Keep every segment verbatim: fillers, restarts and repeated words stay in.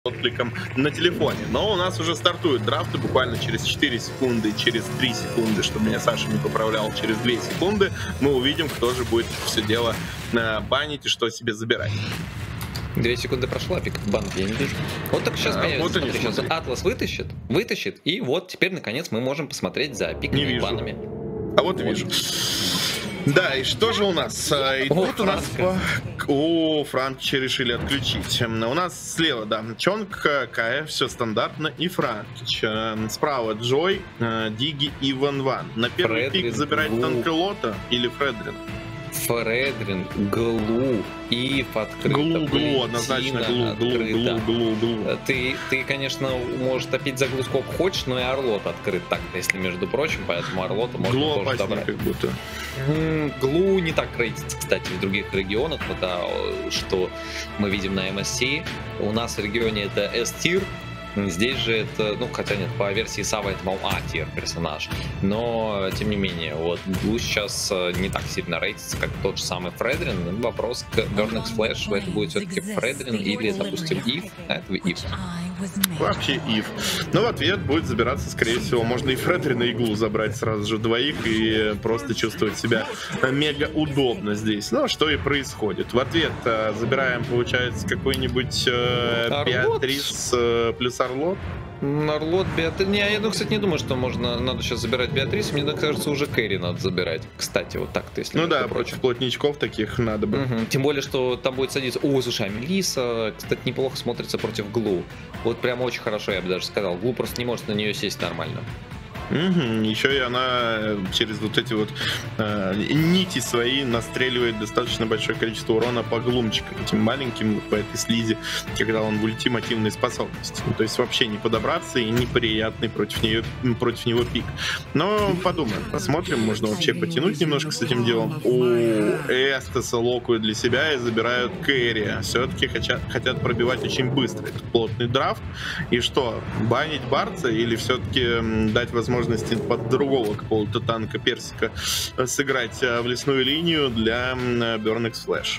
откликом на телефоне. Но у нас уже стартуют драфты буквально через четыре секунды, через три секунды, чтобы меня Саша не поправлял, через две секунды мы увидим, кто же будет все дело э, банить и что себе забирать. Две секунды прошло, а пик бан я не вижу. Вот так сейчас, а, появится, вот смотри, сейчас Атлас вытащит, вытащит, и вот теперь наконец мы можем посмотреть за пиками и банами. А вот и вижу. Да, и что же у нас? И О, тут у нас... О, Франки решили отключить. У нас слева, да, Чонг, Кая, все стандартно, и Франкич. Справа Джой, Диги и Ван Ван. На первый Фредрин, пик забирать Танкелота или Фредрин? Фредрин, Глу, Ив открыто. Глу, Глу, однозначно Глу, Глу, Глу, Глу, Глу. Ты, ты, конечно, можешь топить за Глу сколько хочешь, но и Орлот открыт так-то, если между прочим, поэтому Орлота можно Глу тоже добрать. Как будто. Глу не так рейтится, кстати, в других регионах, потому что мы видим на эм эс си. У нас в регионе это S-тир. Здесь же это, ну, хотя нет, по версии Сава это, по-моему, А-тир персонаж. Но, тем не менее, вот, Глу сейчас не так сильно рейтится, как тот же самый Фредрин. Вопрос к Burnex Flash, это будет все-таки Фредрин или, допустим, Ив, а это Ив. Вообще Ив. Но в ответ будет забираться, скорее всего, можно и Фредрина, и Глу забрать сразу же двоих и просто чувствовать себя мега удобно здесь. Ну, что и происходит. В ответ э, забираем, получается, какой-нибудь э, Беатрис э, плюс Орлот. Орлот, Беатрис. Не, я, ну, кстати, не думаю, что можно, надо сейчас забирать Беатрис. Мне кажется, уже Кэрри надо забирать. Кстати, вот так-то, если... Ну да, против плотничков таких надо бы. Угу. Тем более, что там будет садиться... О, слушай, а Мелисса, кстати, неплохо смотрится против Глу. Вот прям очень хорошо, я бы даже сказал. Глу просто не может на нее сесть нормально. Угу. Еще и она через вот эти вот э, нити свои настреливает достаточно большое количество урона по глумчикам, этим маленьким, по этой слизи, когда он в ультимативной способности. Ну, то есть вообще не подобраться и неприятный против, нее, против него пик. Но подумаем, посмотрим, можно вообще потянуть немножко с этим делом. У Эстеса локуют для себя и забирают Кэрри. Все-таки хотят, хотят пробивать очень быстро этот плотный драфт. И что, банить Барца или все-таки дать возможность под другого какого-то танка персика сыграть в лесную линию для Burnex Flash?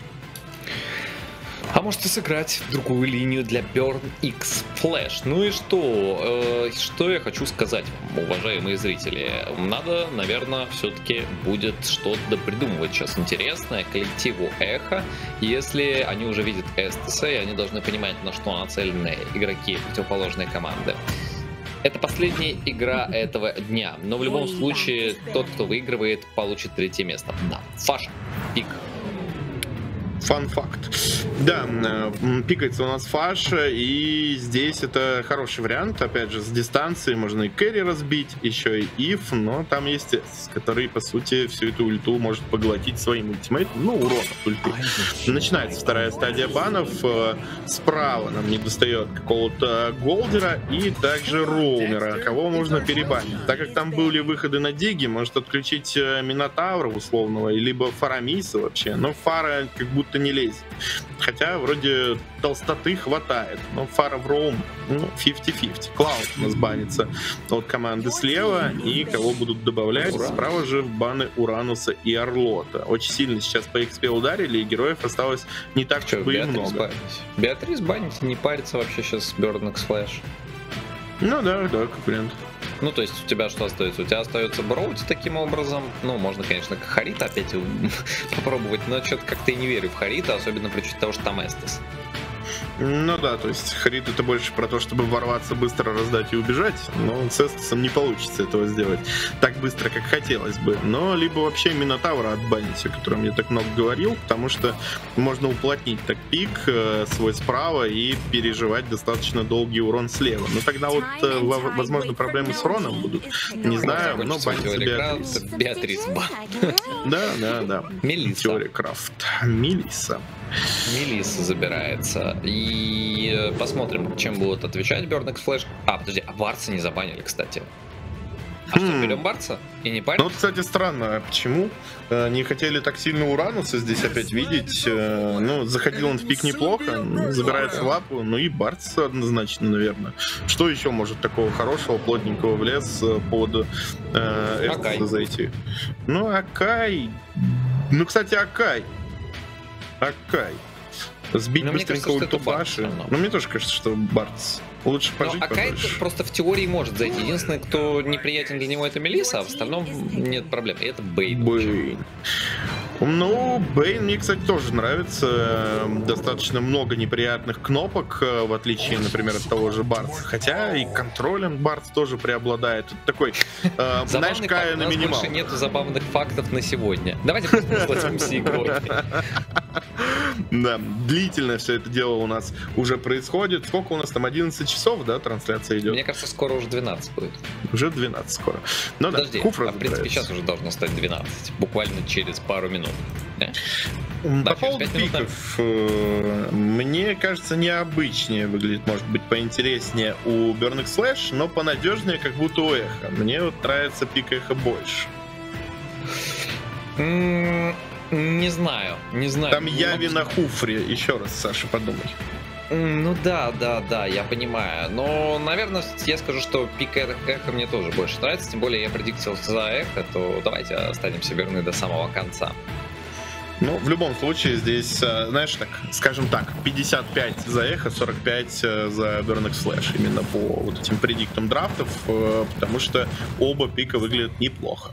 А может и сыграть другую линию для BurnX Flash. Ну и что? Э, что я хочу сказать вам, уважаемые зрители? Надо, наверное, все-таки будет что-то придумывать сейчас интересное коллективу Эхо. Если они уже видят Эстеса, и они должны понимать, на что нацелены игроки противоположной команды. Это последняя игра этого дня, но в любом случае тот, кто выигрывает, получит третье место. Да, Фаша, пик. Фан-факт. Да, пикается у нас Фаша, и здесь это хороший вариант. Опять же, с дистанции можно и Кэрри разбить, еще и Ив, но там есть Эс, который, по сути, всю эту ульту может поглотить своим ультимейтом. Ну, урон от ульты. Начинается вторая стадия банов. Справа нам не достает какого-то Голдера и также Роумера, кого можно перебанить. Так как там были выходы на Диги, может отключить Минотавра условного, либо Фарамиса вообще. Но Фара как будто не лезет. Хотя вроде толстоты хватает. Но Фара в Роум, ну, пятьдесят на пятьдесят. Клауд у нас банится от команды слева. И кого будут добавлять? Ура. Справа же баны Урануса и Орлота. Очень сильно сейчас по экспе ударили, и героев осталось не так, чтобы и много. Банить? Беатрис банить, не парится вообще сейчас Burnex Flash. Ну да, да, как вариант. Ну, то есть у тебя что остается? У тебя остается Броуди таким образом. Ну, можно, конечно, как Харита опять попробовать, но что-то как-то и не верю в Харита, особенно при учете того, что там Эстес. Ну да, то есть Харит это больше про то, чтобы ворваться, быстро раздать и убежать, но с Эстесом не получится этого сделать так быстро, как хотелось бы. Но либо вообще Минотавра отбанить, о котором я так много говорил, потому что можно уплотнить так пик э, свой справа и переживать достаточно долгий урон слева. Но тогда вот, э, возможно, проблемы с уроном будут. Не знаю, но банится Беатрис. Беатрис бан. Да, да, да. Мелисса. Теория Крафт. Мелисса. Мелисса забирается. И посмотрим, чем будут отвечать Burnex Flash. А, подожди, а Барца не забанили, кстати. А что, берем Барца? И не парим? Ну, вот, кстати, странно, а почему? Не хотели так сильно Урануса здесь опять видеть. Ну, заходил он в пик неплохо, забирается лапу, ну и Барц однозначно, наверное. Что еще может такого хорошего, плотненького в лес под э, Эстеса зайти? Ну, Акай... Ну, кстати, Акай. Акай. Сбить Но мне быстренько кажется, что ульту это Барт Фаши. всё равно. Ну, мне тоже кажется, что Бартс. Лучше Ну, пожить а Кайт подольше. просто в теории может зайти. Единственное, кто неприятен для него, это Мелисса, а в остальном нет проблем. И это Бейн. Бейн. Ну, Бейн мне, кстати, тоже нравится. Достаточно много неприятных кнопок, в отличие, например, от того же Бартса. Хотя и контролем Бартс тоже преобладает. Это такой, э, знаешь, Кая на минимал. Больше нету забавных фактов на сегодня. Давайте просто насладимся игрой. Да, длительно все это дело у нас уже происходит. Сколько у нас там, одиннадцать часов, да, трансляция идет? Мне кажется, скоро уже двенадцать будет. Уже двенадцать скоро. Ну да, Подожди, Куфра а в принципе сейчас уже должно стать двенадцать. Буквально через пару минут. Да? По Да, поводу через пять минут, пиков, э, мне кажется, необычнее выглядит, может быть, поинтереснее у Burn X Flash, но понадежнее, как будто у Эхо. Мне вот нравится пик Эхо больше. М, Не знаю, не знаю. Там Яви на Хуфре. Еще раз, Саша, подумай. М, Ну да, да, да, я понимаю. Но, наверное, я скажу, что пик Эх- Эхо мне тоже больше нравится. Тем более я предиктил за Эхо, то давайте останемся верны до самого конца. Ну, в любом случае, здесь, э, знаешь, так, скажем так, пятьдесят пять за Эхо, сорок пять э, за Burn X Flash. Именно по вот этим предиктам драфтов, э, потому что оба пика выглядят неплохо.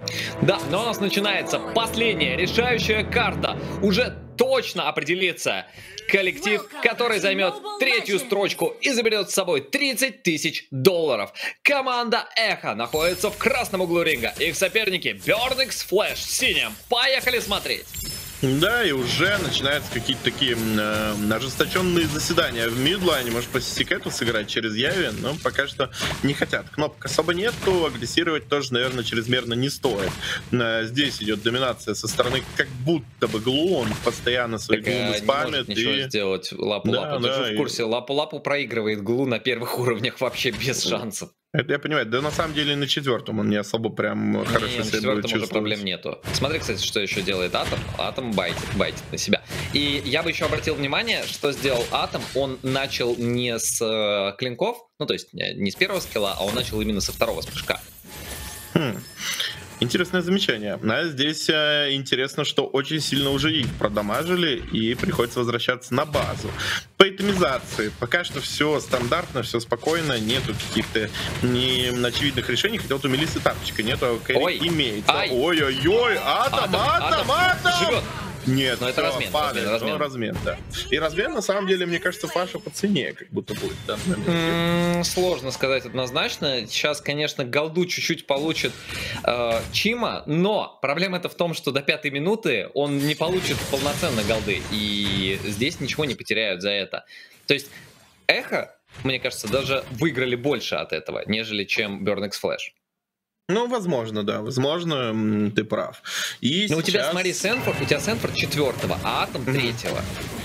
Да, но у нас начинается последняя решающая карта. Уже точно определится коллектив, который займет третью строчку и заберет с собой тридцать тысяч долларов. Команда Эхо находится в красном углу ринга. Их соперники Burn X Flash в синем. Поехали смотреть! Да, и уже начинаются какие-то такие э, ожесточенные заседания в мидлайне. Может, по Сикету сыграть через Яви, но пока что не хотят. Кнопок особо нету, агрессировать тоже, наверное, чрезмерно не стоит. Э, здесь идет доминация со стороны как будто бы Глу, он постоянно свои Так, глумы э, спамит. не может ничего и... сделать Лапу-Лапу. Да, Ты же да, в курсе, Лапу-Лапу проигрывает Глу на первых уровнях вообще без шансов. Это я понимаю, да на самом деле на четвертом он не особо прям хорошо Не, на себя будет четвертом уже чувствовать. проблем нету. Смотри, кстати, что еще делает Атом. Атом байтит, байтит на себя. И я бы еще обратил внимание, что сделал Атом. Он начал не с э, клинков, ну то есть не, не с первого скилла, а он начал именно со второго спрыжка. Хм. Интересное замечание. А здесь э, интересно, что очень сильно уже их продамажили и приходится возвращаться на базу. По итемизации пока что все стандартно, все спокойно, нету каких-то неочевидных решений, хотя вот у Мелиссы тапочка нету, а у Кэрри Ой. имеется. Ай. Ой-ой-ой, атом, атом, атом! Живет. Нет, Но это всё, размен, падает, размен, но размен. размен, да. И размен, на самом деле, мне кажется, Фаша по цене как будто будет. Да, на месте. М, Сложно сказать однозначно. Сейчас, конечно, голду чуть-чуть получит э, Чима, но проблема это в том, что до пятой минуты он не получит полноценно голды, и здесь ничего не потеряют за это. То есть Эхо, мне кажется, даже выиграли больше от этого, нежели чем Burn X Flash. Ну, возможно, да, возможно, м, ты прав. И Но у тебя, сейчас- смотри, Сенфорд, у тебя Сенфорд четвертого, а Атом третьего.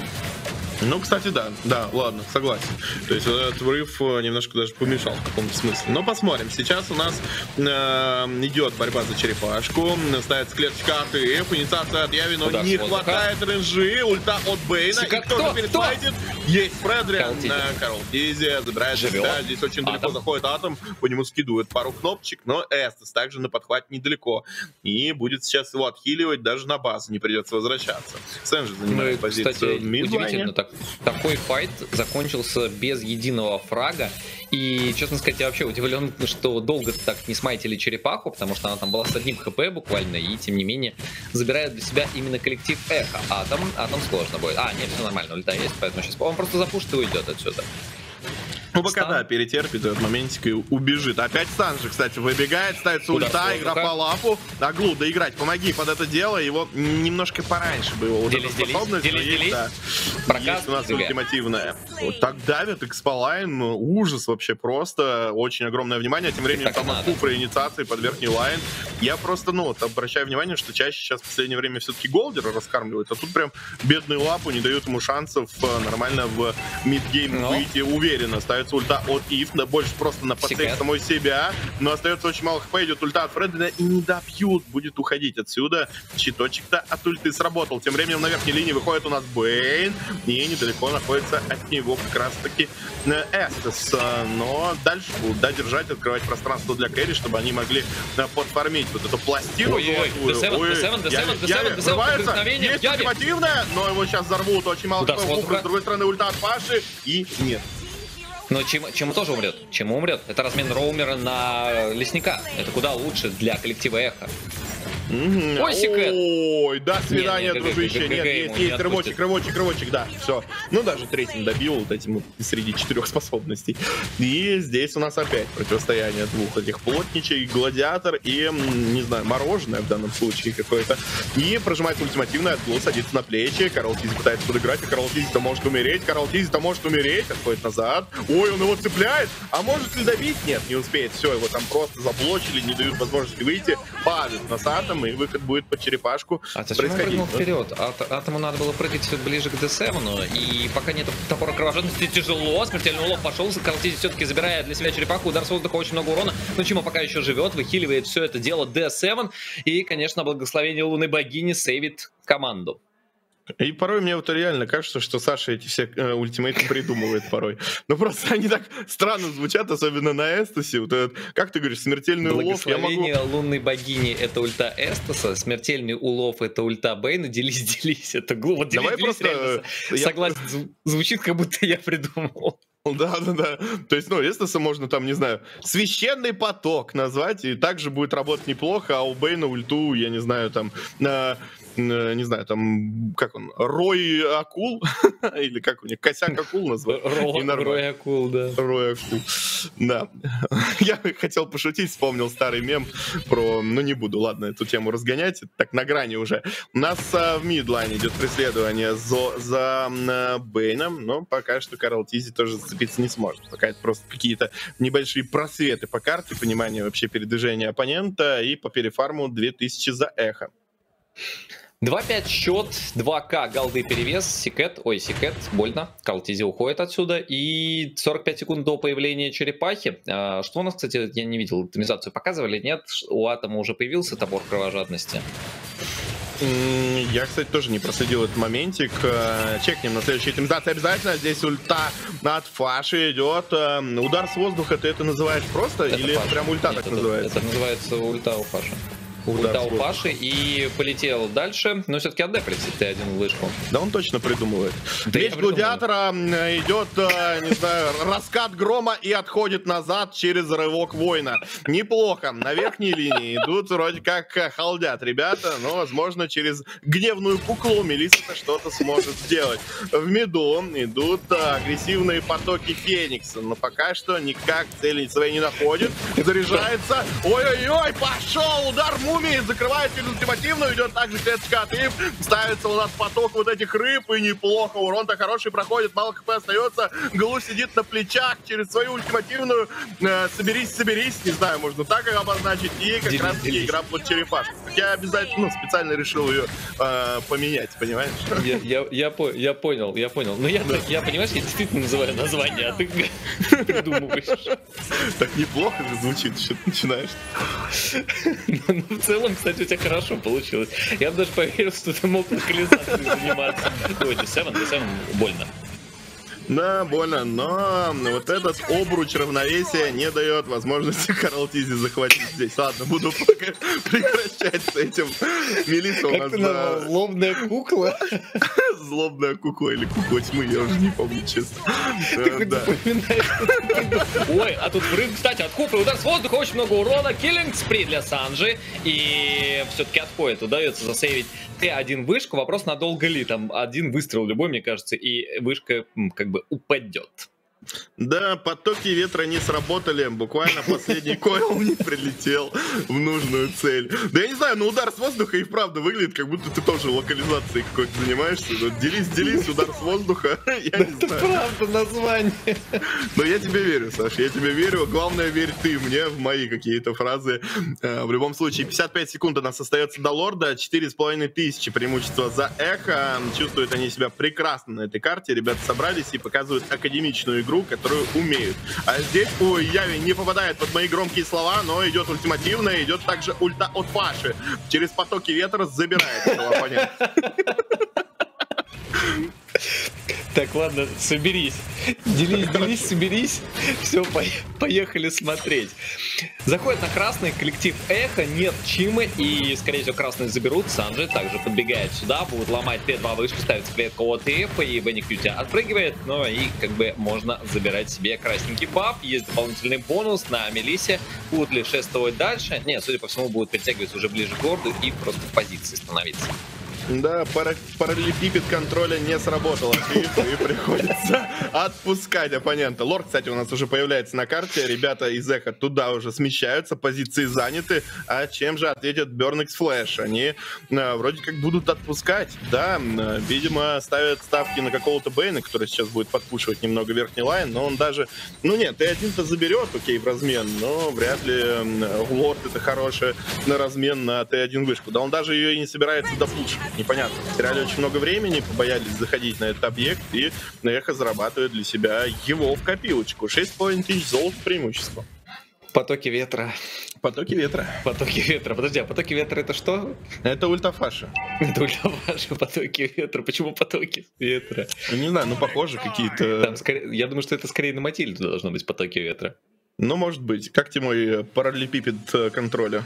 Ну, кстати, да, да, ладно, согласен. То есть этот врыв э, немножко даже помешал в каком-то смысле. Но посмотрим. Сейчас у нас э, идет борьба за черепашку. Ставится клеточка АТФ, инициация от Яви, но Удар с не воздуха. хватает ренжи, ульта от Бейна. Сика- И кто кто? же пересвайтит? Есть Фредриан Карл Тизи. на Карл Тизи, забирает Живет. себя. Здесь очень далеко Атом. заходит Атом, по нему скидывают пару кнопочек, но Эстас также на подхват недалеко. И будет сейчас его отхиливать, даже на базу не придется возвращаться. Сэн же Ну, и, занимает позицию кстати, в мидлайне. удивительно, так, такой файт закончился без единого фрага. И, честно сказать, я вообще удивлен, что долго так не смайтили черепаху, потому что она там была с одним хп буквально, и, тем не менее, забирает для себя именно коллектив Эхо. А там, а там сложно будет. А, нет, все нормально, ульта есть, поэтому сейчас он просто запушит и уйдет отсюда. Ну, пока, Стан. да, перетерпит этот моментик и убежит. Опять Стан же, кстати, выбегает, ставится Удар ульта, с игра воздуха. по лапу. Аглу, доиграть, помоги под это дело. Его немножко пораньше бы его вот Делись, эта делись, способность. делись, но есть, делись. да. Проказ, Есть у нас ДГ. ультимативная. Вот так давит Экспалайн, ну, ужас вообще просто. Очень огромное внимание. Тем временем Так и там надо. Куфра инициации под верхний лайн. Я просто, ну, вот, обращаю внимание, что чаще сейчас в последнее время все-таки Голдера раскармливают, а тут прям бедную лапу не дают ему шансов э, нормально в мидгейм Ну. выйти уверенно. Ставит становится ульта от Ив, да, больше просто на подсейв самой себя, но остается очень мало хп, идет ульта от Фредлина и не добьют, будет уходить отсюда. Щиточек-то от ульты сработал. Тем временем на верхней линии выходит у нас Бейн, и недалеко находится от него как раз-таки Эстес, но дальше будут, да, держать, открывать пространство для кэрри, чтобы они могли подфармить вот эту пластину. Ой-ой-ой, есть ультимативная, но его сейчас взорвут, очень мало хп, с другой стороны ульта от Паши, и нет. Но чему, чему тоже умрет? Чему умрет? Это размен роумера на лесника. Это куда лучше для коллектива Эхо. Mm-hmm. Ой, секрет. Ой, до свидания, нет, нет, дружище. Нет, есть, есть, рывочек, рывочек, рывочек, да, все. Ну, даже третьим добил вот этим вот среди четырех способностей. И здесь у нас опять противостояние двух этих плотничей, гладиатор и, не знаю, мороженое в данном случае какое-то. И прожимается ультимативный отгул, садится на плечи. Карл Тизи пытается подыграть, и Карл Тизи-то может умереть. Карл Тизи-то может умереть, отходит назад. Ой, он его цепляет. А может ли добить? Нет, не успеет. Все, его там просто заблочили, не дают возможности выйти. Падает на Атом, и выход будет под черепашку. А зачем он прыгнул вперед? А Атому надо было прыгать ближе к Д семь, и пока нет топора кровожадности, тяжело. Смертельный улов пошел, Карл Тизи все-таки забирает для себя черепаху, удар с воздуха, очень много урона. Но чему пока еще живет, выхиливает все это дело Д семь, и, конечно, благословение лунной богини сейвит команду. И порой мне вот реально кажется, что Саша эти все э, ультимейты придумывает порой. Ну просто они так странно звучат, особенно на Эстасе. Вот этот, как ты говоришь, смертельный улов. Благословение могу... лунной богини — это ульта Эстаса, смертельный улов — это ульта Бейна. Делись, делись, это глупо. Делись, Давай делись, просто... реально, я... Согласен, звучит, как будто я придумал. Да, да, да. То есть, ну, Эстаса можно там, не знаю, священный поток назвать, и также будет работать неплохо, а у Бейна ульту, я не знаю, там... Э, не знаю, там, как он, Рой Акул, или как у них, Косяк Акул назвать? Рой Акул, да. Рой Акул, да. Я хотел пошутить, вспомнил старый мем про, ну не буду, ладно, эту тему разгонять, так на грани уже. У нас а, в мидлайне идет преследование за, за а, Бейном, но пока что Карл Тизи тоже зацепиться не сможет. Пока это просто какие-то небольшие просветы по карте, понимание вообще передвижения оппонента, и по перефарму две тысячи за Эхо. два пять счет, два ка голды перевес, Секет, ой, Секет, больно, Карл Тизи уходит отсюда, и сорок пять секунд до появления черепахи. А, что у нас, кстати, я не видел, оптимизацию показывали, нет? У Атома уже появился топор кровожадности. Я, кстати, тоже не проследил этот моментик. Чекнем на следующей оптимизации обязательно. Здесь ульта от Фаши идет. Удар с воздуха, ты это называешь просто? Это или Фаша. Прям ульта нет, так это, называется? Это называется ульта у Фаши. Ульта у Паши и полетел дальше, но все-таки отдефлит Т один вышку. Да он точно придумывает. Да меч гладиатора идет, не знаю, раскат грома и отходит назад через рывок воина. Неплохо. На верхней линии идут вроде как халдят ребята, но, возможно, через гневную куклу Мелисса что-то сможет сделать. В миду идут агрессивные потоки Феникса, но пока что никак цели своей не находит. Заряжается. Ой-ой-ой, пошел удар Мумии, закрывает через ультимативную, идет также клеточка от Ив, ставится у нас поток вот этих рыб, и неплохо, урон-то хороший проходит, мало хп остается, Глу сидит на плечах через свою ультимативную, э, соберись, соберись, не знаю, можно так обозначить, и как раз таки игра под черепашку. Я обязательно, ну, специально решил ее э, поменять, понимаешь? Я, я, я, по, я понял, я понял, но я, да. я, понимаешь, я действительно называю название, а ты придумываешь. Так неплохо же звучит, что ты начинаешь. В целом, кстати, у тебя хорошо получилось. Я бы даже поверил, что ты мог локализацией заниматься. Ой, Д семь, Д семь больно. Да, больно, но вот этот обруч равновесия не дает возможности Карл Тизи захватить здесь. Ладно, буду пока прекращать с этим. Мелисса у нас... Как ты назвал? Злобная кукла? Злобная кукла или кукла тьмы, я уже не помню, честно. Ты хоть запоминаешь. Ой, а тут прыг, кстати, от куклы удар с воздуха, очень много урона. Киллинг спри для Санджи. И все-таки отходит, удается засейвить Т один вышку. Вопрос, надолго ли? Там один выстрел любой, мне кажется, и вышка как бы упадет. Да, потоки ветра не сработали, буквально последний койл не прилетел в нужную цель. Да я не знаю, но удар с воздуха и вправду выглядит, как будто ты тоже локализацией какой-то занимаешься. Делись, делись, удар с воздуха, я не знаю. Это правда название. Но я тебе верю, Саш, я тебе верю. Главное, верь ты мне в мои какие-то фразы. В любом случае, пятьдесят пять секунд у нас остается до лорда, четыре с половиной тысячи преимущества за Эхо. Чувствуют они себя прекрасно на этой карте. Ребята собрались и показывают академичную игру. игру, которую умеют. А здесь, ой, Яви не попадает под мои громкие слова, но идет ультимативная, идет также ульта от Фаши. Через потоки ветра забирает этого оппонента. Так, ладно, соберись. Делись, делись, соберись. Все, поехали смотреть. Заходит на красный коллектив Эхо, нет Чимы, и, скорее всего, красные заберут. Санджи также подбегает сюда, будут ломать Т два вышку, ставится клетку от Эф, и Бенни отпрыгивает, но и как бы можно забирать себе красненький баф. Есть дополнительный бонус на Мелиссе. Будут ли шествовать дальше? Нет, судя по всему, будут перетягиваться уже ближе к городу и просто в позиции становиться. Да, пара параллелепипед контроля не сработал, и, и приходится отпускать оппонента. Лорд, кстати, у нас уже появляется на карте. Ребята из Эхо туда уже смещаются, позиции заняты. А чем же ответит Burn X Flash? Они а, вроде как будут отпускать. Да, а, видимо, ставят ставки на какого-то Бейна, который сейчас будет подпушивать немного верхний лайн, но он даже... Ну нет, Т один-то заберет, окей, в размен, но вряд ли а, Лорд это хороший на размен на Т один вышку. Да он даже ее и не собирается допушить. Непонятно. Теряли очень много времени, побоялись заходить на этот объект, и Эхо зарабатывает для себя его в копилочку. шесть с половиной тысяч золота преимущество. Потоки ветра. Потоки ветра. Потоки ветра. Подожди, а потоки ветра это что? Это ультафаша. Это ультафаша, потоки ветра. Почему потоки ветра? Не знаю, ну похоже какие-то... Там скорее... Я думаю, что это скорее на Матильду должно быть потоки ветра. Ну, может быть. Как тебе мой параллелепипед контроля?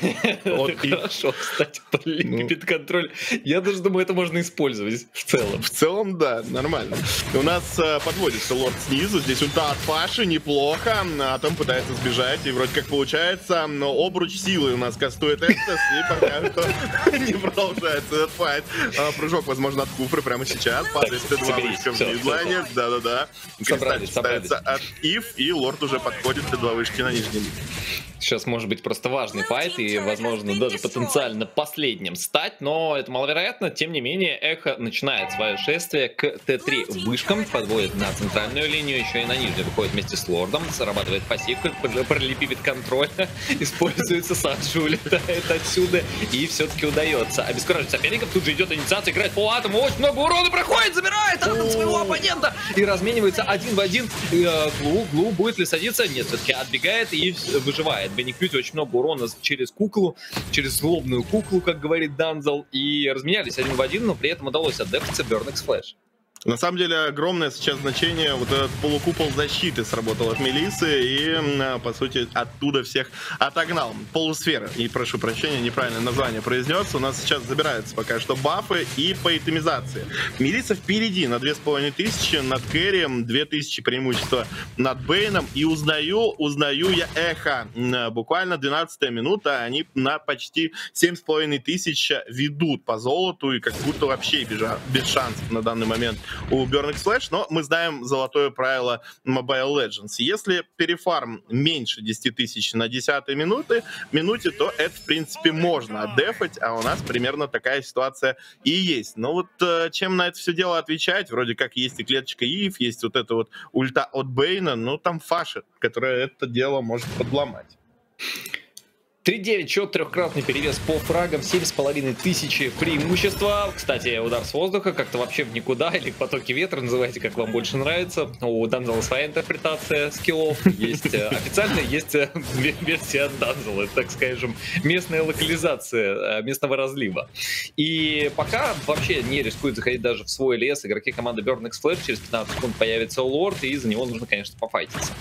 Хорошо, кстати, параллелепипед контроль. Я даже думаю, это можно использовать в целом. В целом, да, нормально. У нас подводится Лорд снизу. Здесь ульта от Фаши, неплохо. Атом пытается сбежать, и вроде как получается. Но обруч силы у нас кастует Эктос, и пока что не продолжается этот файт. Прыжок, возможно, от Куфры прямо сейчас. Падает Т два вышка в мидлайне. Да-да-да. Кристаллик ставится от Ив, и Лорд уже подходит. Т два вышки на нижнем. Сейчас может быть просто важный файт и, возможно, даже потенциально последним стать, но это маловероятно. Тем не менее, Эхо начинает свое шествие к Т три вышкам, подводит на центральную линию, еще и на нижнюю выходит вместе с Лордом, зарабатывает пассивку, параллелепипед контроля, используется, Санджи улетает отсюда, и все-таки удается обескуражить соперников. Тут же идет инициация, играет по атому, очень много урона проходит, забирает атом своего оппонента и разменивается один в один. Глу, Глу будет ли садиться? Нет, все-таки отбегает и выживает. Бенни очень много урона через куклу, через злобную куклу, как говорит Данзел, и разменялись один в один, но при этом удалось отдефаться Burn X Flash. На самом деле огромное сейчас значение вот этот полукупол защиты сработал от Мелиссы и, по сути, оттуда всех отогнал. Полусфера, и прошу прощения, неправильное название произнес, у нас сейчас забираются пока что бафы и по итемизации. Мелисса впереди на две с половиной тысячи, над Кэрием две тысячи преимущества над Бейном, и узнаю, узнаю я Эхо. Буквально двенадцатая минута, они на почти семь с половиной тысяч ведут по золоту, и как будто вообще без, без шансов на данный момент у Burn X Flash, но мы знаем золотое правило Mobile Legends. Если перефарм меньше десяти тысяч на десятой минуты, минуте, то это, в принципе, можно отдефать, а у нас примерно такая ситуация и есть. Но вот чем на это все дело отвечать? Вроде как есть и клеточка Ив, есть вот это вот ульта от Бейна, ну там Фаша, которая это дело может подломать. три девять, счет, трехкратный перевес по фрагам, семь с половиной тысячи преимущества. Кстати, удар с воздуха как-то вообще в никуда, или потоки ветра, называйте, как вам больше нравится. У Данзела своя интерпретация скиллов. Есть официально, есть версия от Данзела, так скажем, местная локализация местного разлива. И пока вообще не рискует заходить даже в свой лес. Игроки команды Burn X Flash, через пятнадцать секунд появится Лорд, и за него нужно, конечно, пофайтиться.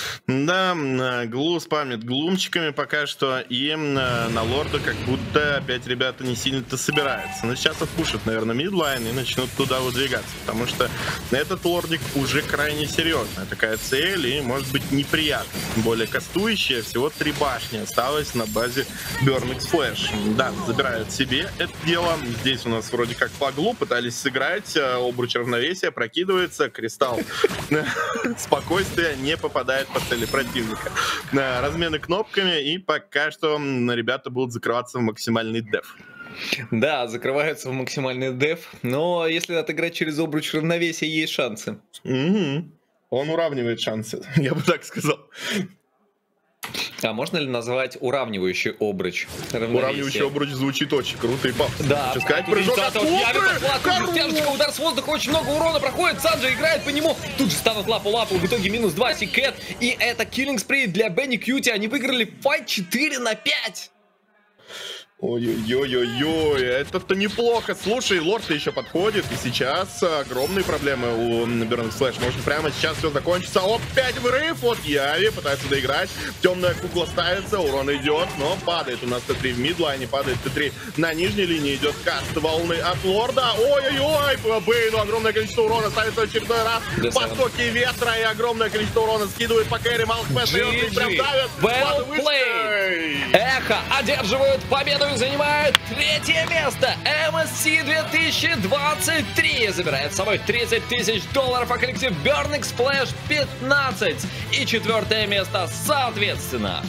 Да, Глу спамит глумчиками пока что, и на Лорда как будто опять ребята не сильно-то собираются. Но сейчас отпушат, наверное, мидлайн и начнут туда выдвигаться, потому что этот Лордик уже крайне серьезная такая цель и может быть неприятно. Тем более кастующая, всего три башни осталось на базе Burn X Flash. Да, забирают себе это дело. Здесь у нас вроде как по Глу пытались сыграть, обруч равновесия прокидывается, кристалл спокойствия не попадает по цели противника. Размены кнопками, и пока что ребята будут закрываться в максимальный деф. Да, закрываются в максимальный деф, но если отыграть через обруч равновесия, есть шансы. Угу. Он уравнивает шансы, я бы так сказал. А можно ли назвать уравнивающий обруч? Уравнивающий обруч звучит очень круто и пафосно. Да, хочу сказать, прыжок от Кубры! Стяжечка, удар с воздуха, очень много урона проходит, Санджи играет по нему, тут же станут лапу-лапу, в итоге минус два Секет, и это Killing Spree для Бенни Кьюти, они выиграли файт четыре на пять. Ой-ой-ой-ой-ой, это-то неплохо. Слушай, лорд еще подходит, и сейчас огромные проблемы у Burning Slash. Может, прямо сейчас все закончится. Опять вырыв от Яви, пытается доиграть. Темная кукла ставится, урон идет, но падает у нас Т три в мидлайне, падает Т три на нижней линии, идет каст волны от лорда. Ой-ой-ой, Бэйну огромное количество урона ставится в очередной раз. Потоки ветра и огромное количество урона скидывает по кэри. Малкпэт и прям давят. Well played. Эхо одерживают победу. Занимает третье место. эм эс си две тысячи двадцать три забирает с собой тридцать тысяч долларов, а коллектив Burning Splash пятнадцать. И четвертое место соответственно.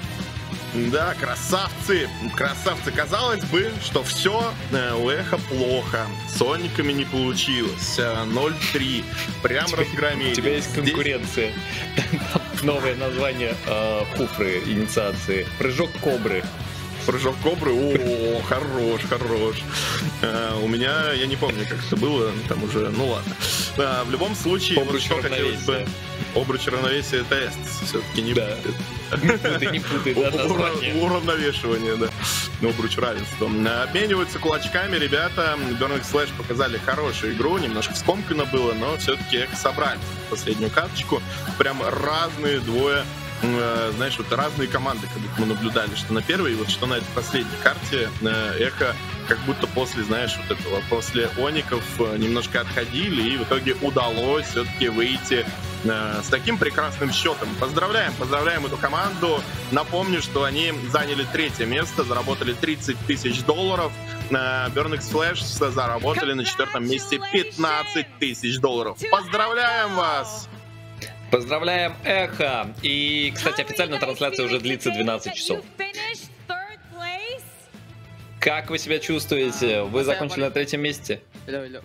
Да, красавцы, красавцы. Казалось бы, что все у Эхо плохо. С Сониками не получилось. ноль три. Прям разгромили. У тебя есть конкуренция. Новое название Куфры инициации. Прыжок Кобры. Прыжок Кобры, о, хорош, хорош. А, у меня, я не помню, как это было, там уже, ну ладно. А, в любом случае, обруч вот хотелось бы... Обруч равновесия тест, все-таки не да. Не путай, не путай, да, название. Уравновешивание, да. Обруч равенства. Обмениваются кулачками, ребята. Burning Slash показали хорошую игру, немножко скомкано было, но все-таки Эхо собрали последнюю карточку. Прям разные двое. Знаешь, вот разные команды, как будто мы наблюдали, что на первой, вот что на этой последней карте Эхо как будто после, знаешь, вот этого, после Оников немножко отходили, и в итоге удалось все-таки выйти с таким прекрасным счетом. Поздравляем, поздравляем эту команду. Напомню, что они заняли третье место, заработали тридцать тысяч долларов. Burning Slash заработали на четвертом месте пятнадцать тысяч долларов. Поздравляем вас! Поздравляем, Эхо! И, кстати, официальная трансляция уже длится двенадцать часов. Как вы себя чувствуете? Вы закончили на третьем месте? Hello, hello.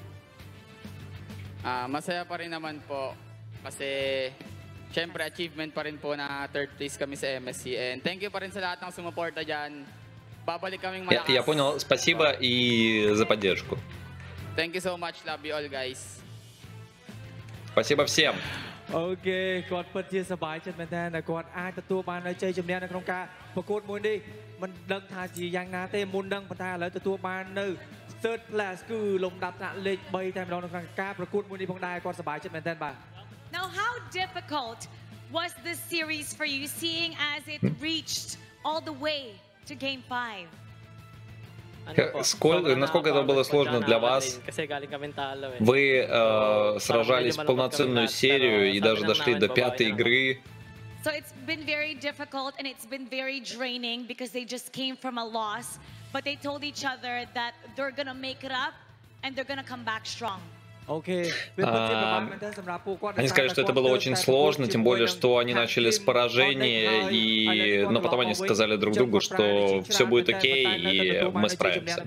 Ah, masaya pa rin naman po kasi syempre achievement pa rin po na third place kami sa эм эс си. And thank you pa rin sa lahat ng sumuporta diyan. Babalik kaming Я, malakas. я понял, спасибо и за поддержку. Thank you so much, love you all guys. Спасибо всем. អូខេគាត់ពិតជាសប្បាយចិត្តមែនតើគាត់អាចទទួលបាននៅជ័យជំនះនៅក្នុងការប្រកួតមួយនេះមិនដឹងថាជាយ៉ាងណាទេមុនដឹងប៉ុន្តែឥឡូវទទួលបាននៅ third place គឺលំដាប់ថ្នាក់លេខ3តែម្ដងនៅក្នុងការប្រកួតមួយនេះផងដែរគាត់សប្បាយចិត្តមែនតើបាទ Now how difficult was this series for you seeing as it reached all the way to game five? Сколько, насколько это было сложно для вас? Вы э, сражались в полноценную серию и даже дошли до пятой игры. So it's been very difficult and it's been very draining because they just came from a loss, but they told each other that they're gonna make it up and they're gonna come back strong. Okay. Они сказали, что это было очень сложно, тем более, что они начали с поражения, и... но потом они сказали друг другу, что все будет окей, и мы справимся.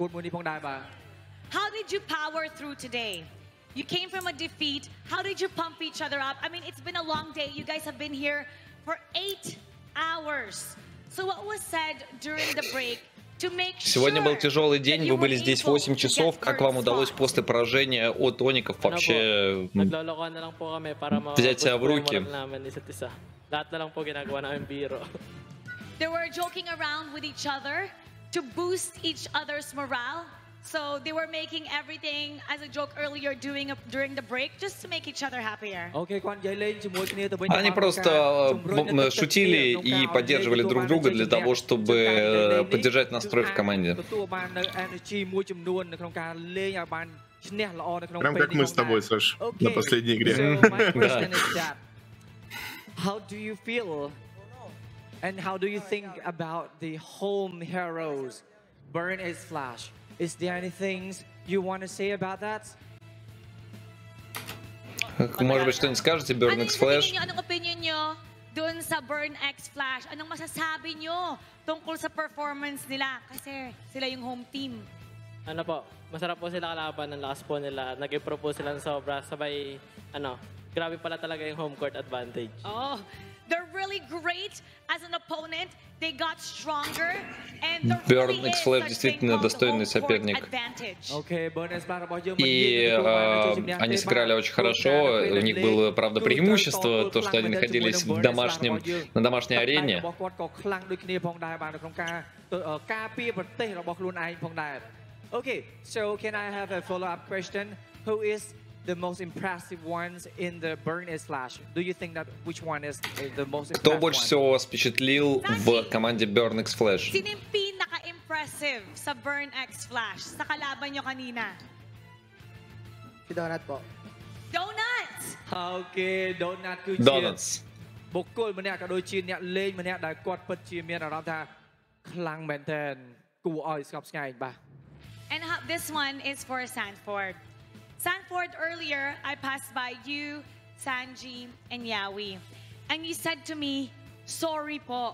How did you power through today? You came from a defeat. How did you pump each other up? I mean, it's been a long day. You guys have been here for eight hours. So what was said during the break? Сегодня был тяжелый день, вы были здесь восемь часов. Как вам удалось после поражения от Оников вообще взять себя в руки? They were joking around with each other to boost each other's morale. So they were making everything as a joke earlier during a, during the break, just to make each other happier. Они просто шутили и поддерживали друг друга для того, чтобы поддержать настрой в команде. Прям как мы с тобой, Саш, на последней игре. How do you feel? And how do you think about the home heroes, Burn X Flash? Is there anything you want to say about that? Может быть, что-нибудь скажете, Burn X Flash? Anong opinion nyo dun sa Burn X Flash? Anong masasabi nyo tungkol sa performance nila? Kasi sila yung home team. Ano po, masarap po sila kalaban, ng lakas po nila. Nag-improve po sila ng sobra. Sabay, ano, grabe pala talaga yung home court advantage. Oh, they're really really great as an opponent. They got stronger, and there Burn really X is Flash such действительно thing called достойный home court соперник. advantage. Окей, Burn X Flashរបស់យើងមិន И និយាយទៅបាននៅជ័យ э, ជំនះ они ទេ сыграли បាទ очень хорошо. У них было, правда, преимущество, то, что они находились в домашнем, на домашней арене. របស់គាត់ក៏ខ្លាំងដូចគ្នាផងដែរបាទនៅក្នុងការការពារប្រទេសរបស់ខ្លួនឯងផងដែរ Okay, so can I have a follow-up question? Who is the most impressive ones in the Burn X Flash? Do you think that which one is the most Кто impressive больше one? всего вас впечатлил в команде Burn X Flash? Sino yung pinaka-impressive sa Burn X Flash sa kalaban nyo kanina? Si Donut po. Donut! Okay, Donut គឺជា Donuts. បុគ្គលម្នាក់ក៏ដូចជាអ្នកលេងម្នាក់ដែលគាត់ពិតជាមានអារម្មណ៍ថាខ្លាំងមែនទែនគួរឲ្យស្កប់ស្កែងបាទ And how, this one is for Sanford. Sanford, earlier I passed by you, Sanji, and Yawi, and you said to me, "Sorry po."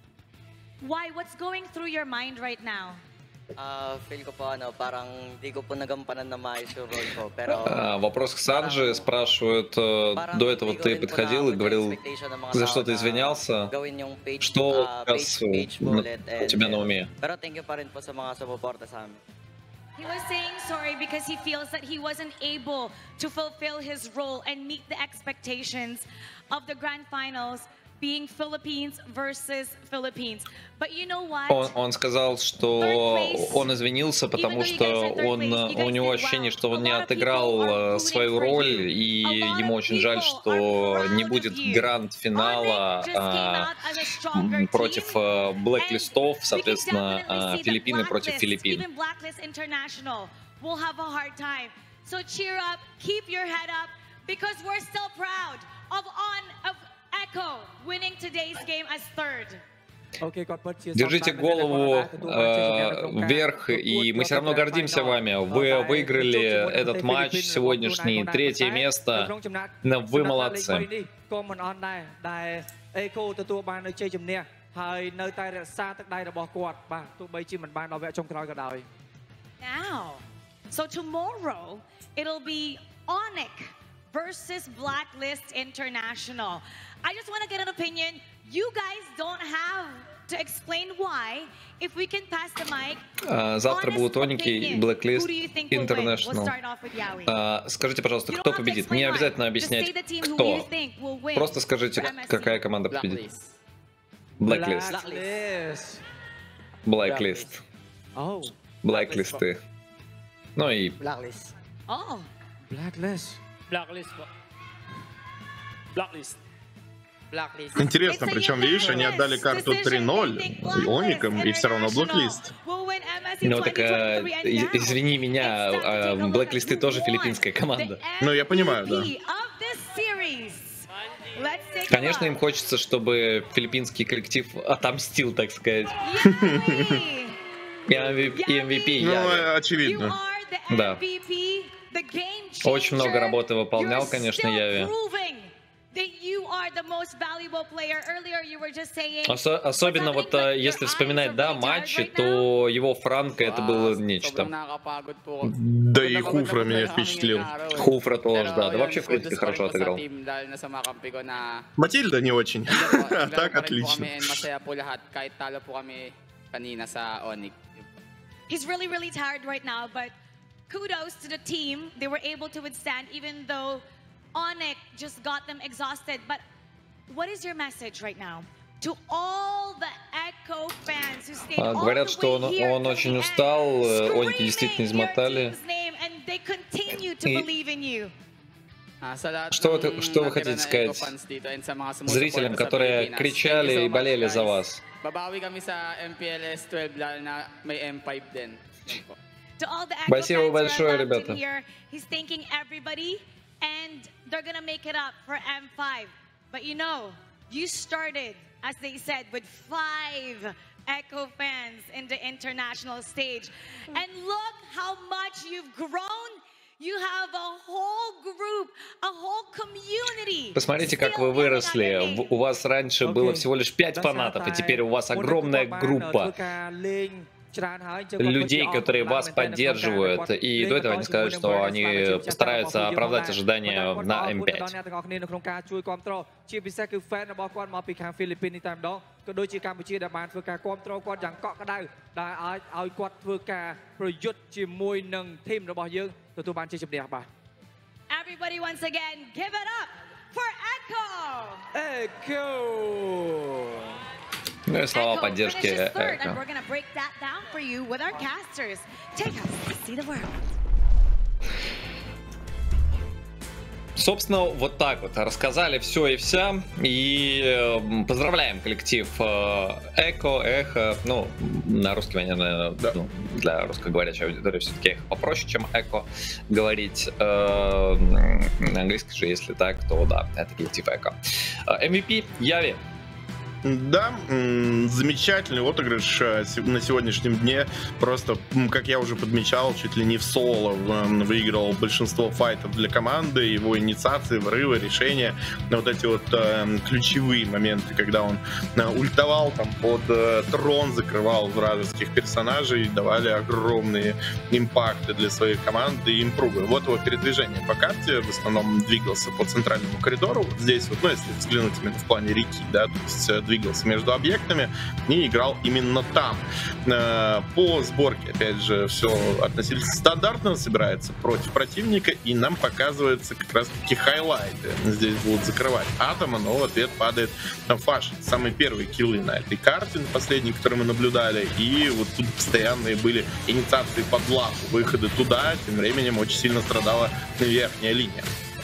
Why? What's going through your mind right now? Ah, feel ko po ano, parang di ko po nagampanan na maayos yung role ko. Pero А, Вопрос к Санджи спрашивают. э, parang До этого hindi ko ты rin po подходил и naabot yung говорил, expectation ng mga за tao что ты na извинялся. gawin yung page, Что ah, сейчас page, page po э, ulit. у тебя на уме? Pero thank you pa rin po sa mga sumuporta sa amin. He was saying sorry because he feels that he wasn't able to fulfill his role and meet the expectations of the grand finals, being Philippines versus Philippines. But you know what? Он, он сказал, что он извинился, потому что он, у него ощущение, что он не отыграл э, свою роль, и ему очень жаль, что не будет гранд-финала а, м, против э, Блэклистов, соответственно, а, Филиппины против Филиппин. Even Blacklist International will have a hard time. So cheer up, keep your head up, because we're still proud of on of Echo winning today's game as third. Okay, គាត់ពិតជា Держите голову э, вверх, и мы все равно гордимся вами. Вы выиграли этот матч сегодняшний, третье место. Вы молодцы. ក៏មិនអន់ដែរដែល Echo ទទួលបាននៅជ័យជំនះហើយនៅតែរក្សាទឹកដៃរបស់គាត់បាទទោះបីជាមិនបានដល់វគ្គចុងក្រោយក៏ដោយ Now, so tomorrow it'll be Onyx versus Blacklist International. I just want to get an opinion. You guys don't have to explain why. If we can pass the mic. А, Завтра honest будут Оники и opinion. Blacklist Who do you think will win? We'll International. start off with Yawi. А, Скажите, пожалуйста, You don't кто have to победит? explain Не why. обязательно Just объяснять, say the team who кто. you think will win Просто скажите, for M S C. какая команда победит. Blacklist. Blacklist. Blacklist Blacklist. Oh Blacklist. Ну и Blacklist. Oh. Blacklist Blacklist po. Blacklist. Blacklist. Интересно, It's a причем, видишь, они unanimous отдали карту decision. три ноль They think Blacklist Оникам, и все равно International Blacklist. will win M S C Ну так, э, twenty twenty-three, and из- now извини меня, it's time to а, take a look at Блэклисты who тоже won филиппинская команда. the Ну, я понимаю, да. M V P of this series. Let's take a Конечно, им look. хочется, чтобы филиппинский коллектив отомстил, так сказать. Yawi. И эм ви пи, и эм ви пи Ну, Яви. э, You очевидно. are the Да. эм ви пи, the game Очень много changer. работы выполнял, You're конечно, still Яви. proving that you are the most valuable player. Earlier you were just saying, Осо- Особенно вот э, если вспоминать, да, матчи, то его Франко это было нечто. Sobrang nakakapagod po. Да и Pagod ako Хуфра na меня po впечатлил. ngayong araw eh. Хуфра тоже, Pero да. Да yun, вообще, в принципе, kudos pa хорошо rin po sa отыграл. team dahil nasa mga kampi ko na Матильда не очень. naglaro po- А naglaro так pa rin po отлично. kami and masaya po lahat kahit talo po kami kanina sa Onyx. he's really, really tired right now, but kudos to the team. They were able to withstand even though Onyx just got them exhausted. But what is your message right now to all the Echo fans who stayed А, all говорят, the что way он- here он till очень the end, устал, э, Оники screaming действительно your измотали. team's name, and they continue to И- believe in you. Ah, sa lahat Что ng вы- что вы natira хотите na сказать Echo fans dito and sa mga sumusuporta Зрителям, sa которые Pilipinas, thank кричали you so и much, болели за guys. вас. Babawi kami sa M P L S twelve lalo na may M five din. Yan po. To all the Echo Спасибо fans who большое, are locked ребята. in here, he's thanking everybody, and they're gonna make it up for M five. But you know, you started, as they said, with five Echo fans in the international stage, and look how much you've grown. You have a whole group, a whole community. Посмотрите, как still вы yelling out your выросли. name. В- У вас раньше было всего лишь пять фанатов, и теперь у вас огромная группа. людей, которые вас поддерживают. И до этого они сказали, что они постараются оправдать ожидания на эм пять. ជាពិសេសគឺ fan របស់គាត់មកពីខាងហ្វីលីពីននេះតែម្ដងក៏ដូចជាកម្ពុជាដែលបានធ្វើការគ្រប់គ្រងគាត់យ៉ាងកក់ក្ដៅដែលឲ្យឲ្យគាត់ធ្វើការប្រយុទ្ធជាមួយនឹងធីមរបស់យើងទទួលបានជ័យជំនះបាទ Everybody once again give it up for Echo. Echo. Ну и слова поддержки Echo. And we're gonna break that down for you with our casters. Take us to see the world. Собственно, вот так вот рассказали все и вся. И поздравляем коллектив Echo, Эхо. Ну, на русский, наверное, да. Ну, для русскоговорящей аудитории все-таки Эхо попроще, чем Echo говорить. На английский же, если так, то да, это коллектив Echo. эм ви пи Яви. Да, замечательный отыгрыш на сегодняшнем дне. Просто, как я уже подмечал, чуть ли не в соло выиграл большинство файтов для команды. Его инициации, врывы, решения. Вот эти вот ключевые моменты, когда он ультовал там под трон, закрывал вражеских персонажей, давали огромные импакты для своей команды и импрувы. Вот его передвижение по карте в основном двигался по центральному коридору. Вот здесь вот, ну, если взглянуть именно в плане реки, да, то есть двигался между объектами и играл именно там. По сборке, опять же, все относительно стандартно собирается против противника, и нам показывается как раз-таки хайлайты. Здесь будут закрывать Атома, но в ответ падает Фаш. Самые первые киллы на этой карте, последние, которые мы наблюдали, и вот тут постоянные были инициации под лапу, выходы туда, тем временем очень сильно страдала верхняя линия.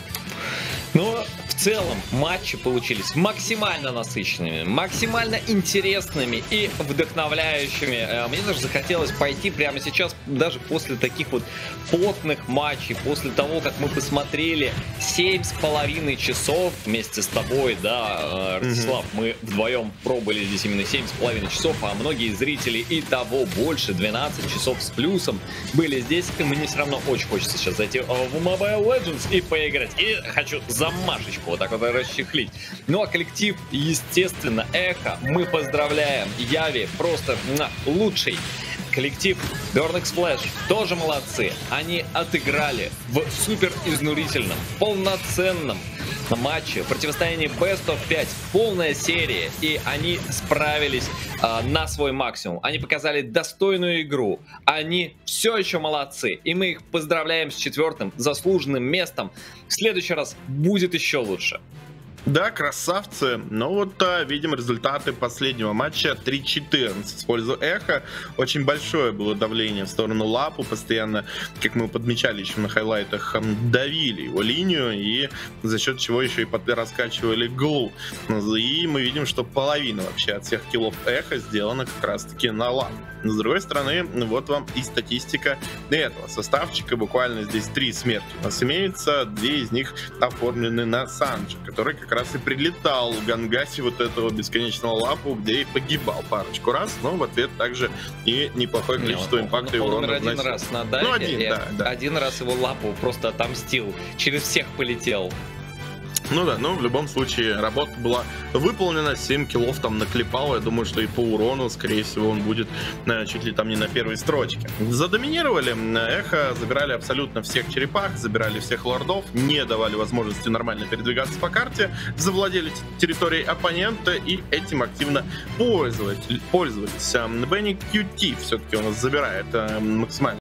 Но в целом матчи получились максимально насыщенными, максимально интересными и вдохновляющими. Мне даже захотелось пойти прямо сейчас, даже после таких вот плотных матчей, после того, как мы посмотрели семь с половиной часов вместе с тобой, да, Ростислав, mm-hmm. мы вдвоем пробовали здесь именно семь с половиной часов, а многие зрители и того больше, двенадцать часов с плюсом были здесь, и мне все равно очень хочется сейчас зайти в Mobile Legends и поиграть. И хочу замашечку вот так вот расчехлить. Ну а коллектив, естественно, Эхо, мы поздравляем. Яви просто на, лучший. Коллектив Burn X Flash тоже молодцы. Они отыграли в супер изнурительном, полноценном матче противостоянии Best of пять, полная серия, и они справились э, на свой максимум. Они показали достойную игру. Они все еще молодцы, и мы их поздравляем с четвертым заслуженным местом. В следующий раз будет еще лучше. Да, красавцы. Но вот а, видим результаты последнего матча. три четырнадцать в пользу Эхо. Очень большое было давление в сторону Лапу. Постоянно, как мы подмечали еще на хайлайтах, давили его линию. И за счет чего еще и раскачивали Глу. И мы видим, что половина вообще от всех киллов Эхо сделана как раз таки на Лапу. Но с другой стороны, вот вам и статистика этого составчика. Буквально здесь три смерти у нас имеется. Две из них оформлены на Санджи, который как раз и прилетал в Гангасе вот этого бесконечного Лапу, где и погибал парочку раз, но в ответ также и неплохое количество Не, импакта он, и урона. Он один раз на дайве, ну, один, да, да. один раз его Лапу просто отомстил, через всех полетел. Ну да, но в любом случае работа была выполнена, семь киллов там наклепал, я думаю, что и по урону, скорее всего, он будет э, чуть ли там не на первой строчке. Задоминировали, Эхо забирали абсолютно всех черепах, забирали всех лордов, не давали возможности нормально передвигаться по карте, завладели территорией оппонента и этим активно пользовались. пользовались. Бенни кью ти все-таки у нас забирает э, максимально